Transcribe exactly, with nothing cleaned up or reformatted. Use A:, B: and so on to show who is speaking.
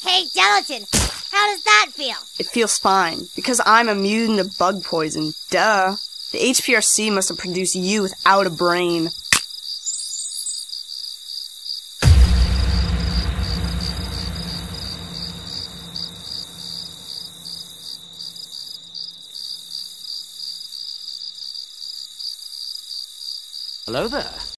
A: Hey, Gelatin, how does that feel?
B: It feels fine, because I'm immune to bug poison. Duh. The H P R C must have produced you without a brain.
C: Hello there.